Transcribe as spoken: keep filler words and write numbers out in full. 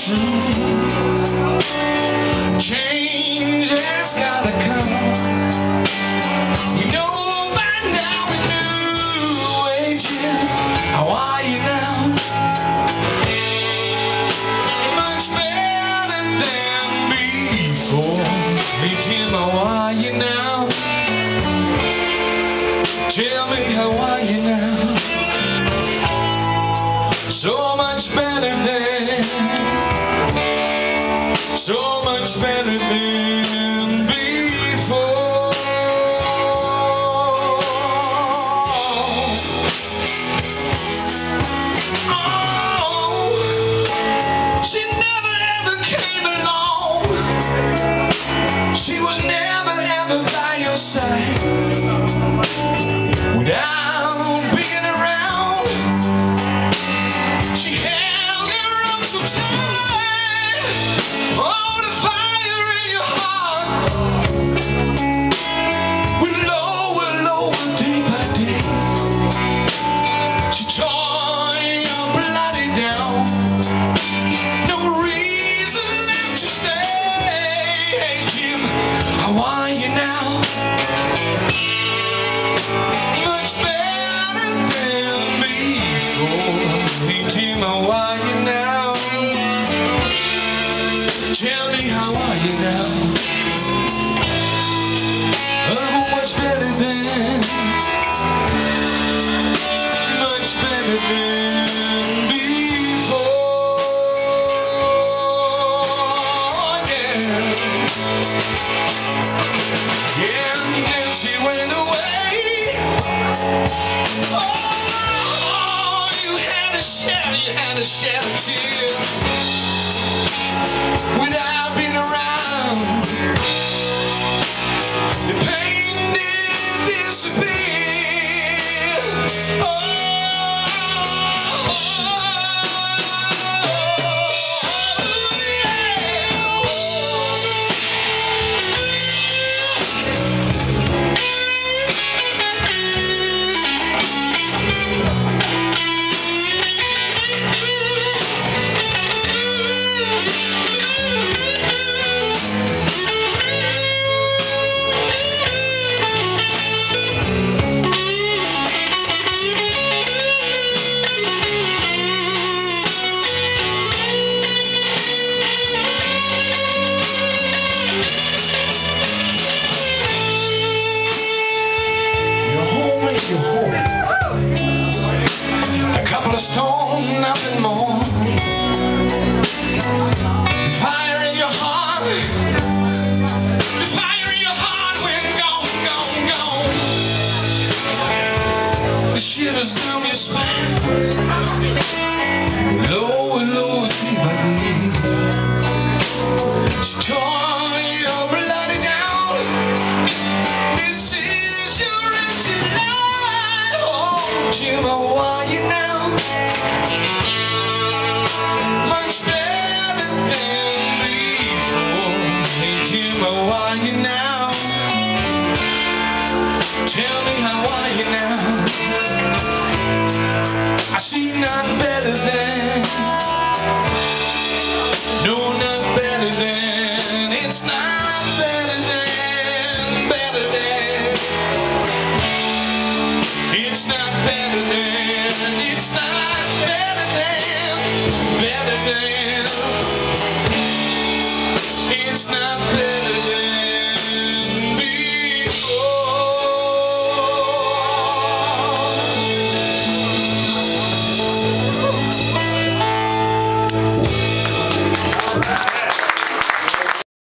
true. Change has gotta come. We know by now we knew. Hey Jim, how are you now? Much better than before. Hey Jim, how are you now? Tell me, how are you now? So much better than, so much better than before. Oh, she never ever came along. She was never ever by your side. Without being around, she held your arm so tight. Oh, the fire in your heart went lower, lower, day by day. She tore your bloody down. No reason left to stay. Hey Jim, how are you now? How are you now? Tell me, how are you now? Oh, much better than, much better than before. Yeah, yeah, and then she went away. Oh, you had to shed a tear without being around. The pain did disappear. Oh, oh, you're home. A couple of stone, nothing more. The fire in your heart, the fire in your heart went gone, gone, gone. The shivers down your spine.